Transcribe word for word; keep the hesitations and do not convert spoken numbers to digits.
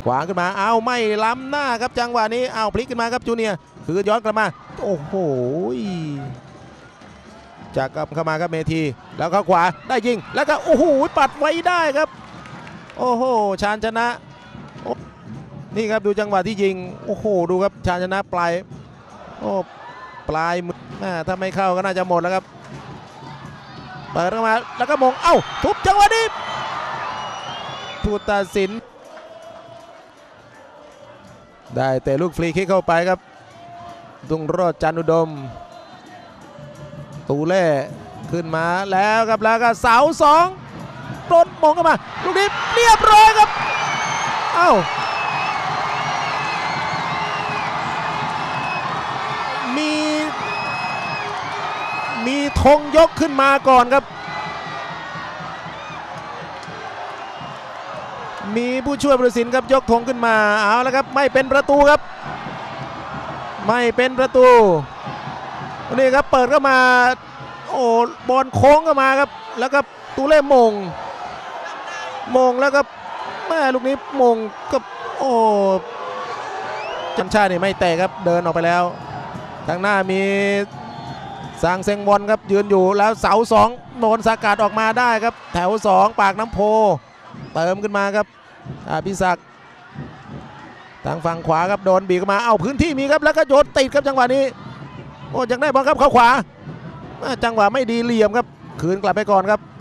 ขวางขึ้นมาเอาไม่ล้ำหน้าครับจังหวะนี้เอาพลิกขึ้นมาครับจูเนียร์คือย้อนกลับมาโอ้โหจากกลับเข้ามาครับเมธีแล้วเข้าขวาได้ยิงแล้วก็โอ้โหปัดไว้ได้ครับโอ้โหชาญชนะนี่ครับดูจังหวะที่ยิงโอ้โหดูครับชาญชนะปลายโอ้ปลายมือถ้าไม่เข้าก็น่าจะหมดแล้วครับเปิดเข้ามาแล้วก็มงเอ้าทุบจังหวะนี้ผู้ตัดสินได้แต่ลูกฟรีคิกเข้าไปครับดุงโรจน์ จันทร์อุดมตูเล่ขึ้นมาแล้วครับแล้วก็เสาสองโดนมงเข้ามาลูกนี้เรียบร้อยครับเอ้ามีมีธงยกขึ้นมาก่อนครับมีผู้ช่วยผู้ตัดสินครับยกธงขึ้นมาเอาแล้วครับไม่เป็นประตูครับไม่เป็นประตูนี่ครับเปิดเข้ามาโอ้บอลโค้งเข้ามาครับแล้วก็ตูเล่มงมงแล้วก็แม่ลูกนี้มงก็โอ้จันชานี่ไม่แตะครับเดินออกไปแล้วทางหน้ามีซางเซงวอนครับยืนอยู่แล้วเสาสองโดนสกัดออกมาได้ครับแถวสองปากน้ำโพเติมขึ้นมาครับอภิศักดิ์ทางฝั่งขวาครับโดนบีบมาเอาพื้นที่มีครับแล้วก็โยนติดครับจังหวะนี้โอ้ยังได้บอลครับเข้าขวาจังหวะไม่ดีเหลี่ยมครับคืนกลับไปก่อนครับ